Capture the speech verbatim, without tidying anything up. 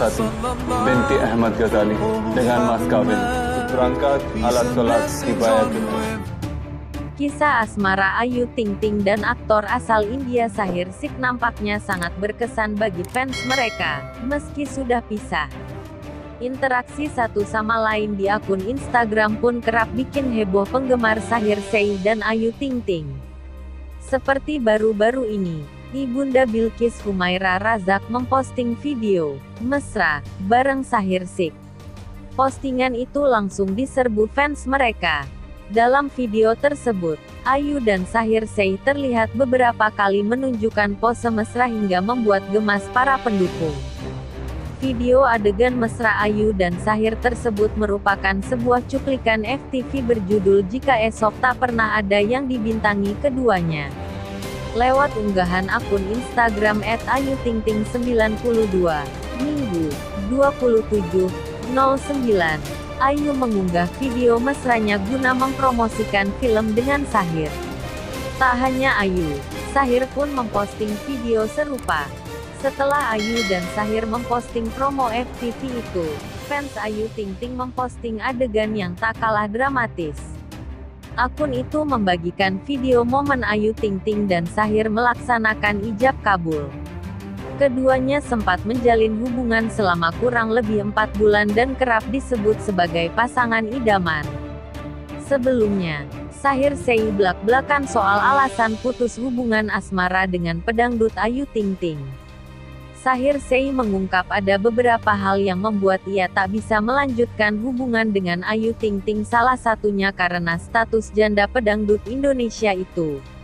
Larasati binti Ahmad Ghazali dengan mas kawin. Berangkat alat sholat dibayarkan. Kisah asmara Ayu Ting Ting dan aktor asal India Shahir Sikh nampaknya sangat berkesan bagi fans mereka, meski sudah pisah. Interaksi satu sama lain di akun Instagram pun kerap bikin heboh penggemar Shahir Sheikh dan Ayu Ting Ting. Seperti baru-baru ini, Ibunda Bilqis Humaira Razak memposting video mesra bareng Shahir Sheikh. Postingan itu langsung diserbu fans mereka. Dalam video tersebut, Ayu dan Shahir Sheikh terlihat beberapa kali menunjukkan pose mesra hingga membuat gemas para pendukung. Video adegan mesra Ayu dan Shahir tersebut merupakan sebuah cuplikan F T V berjudul Jika Esok Tak Pernah Ada yang dibintangi keduanya. Lewat unggahan akun Instagram et ayu ting ting sembilan puluh dua, Minggu, dua puluh tujuh nol sembilan, Ayu mengunggah video mesranya guna mempromosikan film dengan Shahir. Tak hanya Ayu, Shahir pun memposting video serupa. Setelah Ayu dan Shahir memposting promo F T V itu, fans Ayu Ting Ting memposting adegan yang tak kalah dramatis. Akun itu membagikan video momen Ayu Ting Ting dan Shahir melaksanakan ijab kabul. Keduanya sempat menjalin hubungan selama kurang lebih empat bulan dan kerap disebut sebagai pasangan idaman. Sebelumnya, Shahir Sheikh belak-belakan soal alasan putus hubungan asmara dengan pedangdut Ayu Ting Ting. Shahir Sheikh mengungkap ada beberapa hal yang membuat ia tak bisa melanjutkan hubungan dengan Ayu Ting Ting, salah satunya karena status janda pedangdut Indonesia itu.